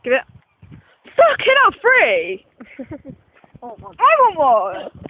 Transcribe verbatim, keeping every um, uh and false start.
Give it. Fucking hell, free! Oh my I want one!